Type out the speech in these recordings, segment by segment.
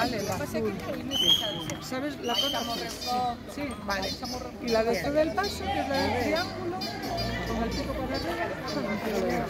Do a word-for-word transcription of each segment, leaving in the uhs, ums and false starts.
Vale, la azul. ¿Sabes? ¿La conoces? Sí, vale. Y la de esto del paso, que es la del triángulo, con el pico para arriba.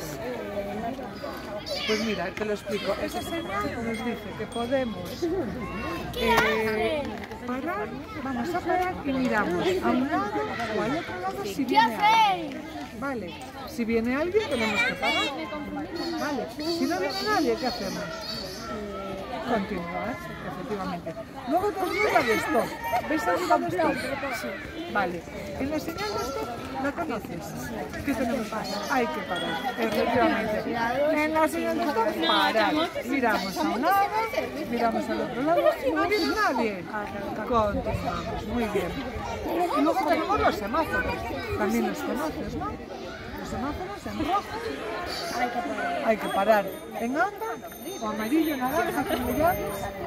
Pues mira, te lo explico. Esa señal nos dice que podemos eh, parar, vamos a parar y miramos a un lado o al otro lado si viene alguien. Vale, si viene alguien tenemos que parar. Vale, si no viene nadie, ¿qué hacemos? Continuar, efectivamente. Luego tenemos la de stop. ¿Ves la de stop? Sí. Vale. En la señal de stop, ¿la conoces? ¿Qué tenemos que hacer? Hay que parar, efectivamente. En la señal de stop, parar. Miramos a un lado, miramos al otro lado y no viene nadie. Continuamos, muy bien. Y luego tenemos los semáforos. También los conoces, ¿no? Los semáforos en rojo. Hay que parar. Hay que parar. En ámbar o amarillo, naranja, como llames.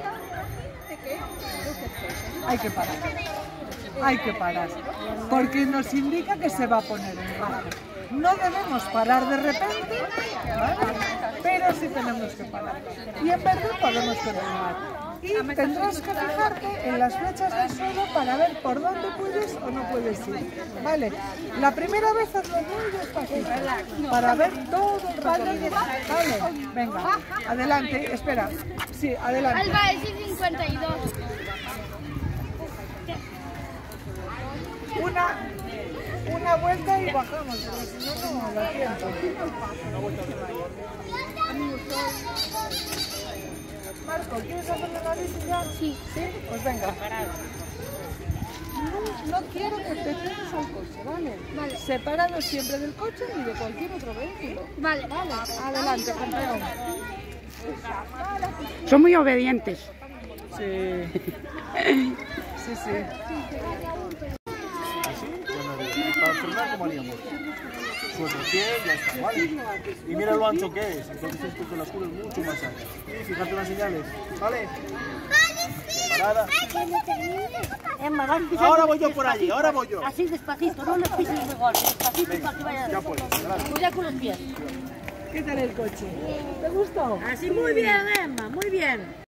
Hay que parar. Hay que parar. Porque nos indica que se va a poner en rojo. No debemos parar de repente, ¿vale? Pero sí tenemos que parar. Y en verde podemos continuar. Y tendrás que fijarte en las flechas del suelo para ver por dónde puedes o no puedes ir. Vale, la primera vez hazlo muy despacito para ver todo el recorrido. Vale, venga, adelante, espera. Sí, adelante. Alba, es cincuenta y dos. Una, una vuelta y bajamos, porque si no, no da tiempo. Marco, ¿quieres hacerle la bici ya? Sí. ¿Sí? Pues venga. No, no quiero que te pegues al coche, ¿vale? Vale. Separado siempre del coche y de cualquier otro vehículo. Vale, vale. Adelante, campeón. Son muy obedientes. Sí. Sí, sí. Para frenar, ¿cómo haríamos? Suelta el pie, ya está, ¿vale? Y mira lo ancho que es, entonces esto con la curva es mucho más ancho. Y fíjate en las señales, ¿vale? Parada. Ahora voy yo por allí, ahora voy yo. Así despacito, no le pises de golpe, despacito para que vaya. Ya puedes, adelante. Cuidado con los pies. ¿Qué tal el coche? ¿Te gustó? Así muy bien, Emma, muy bien.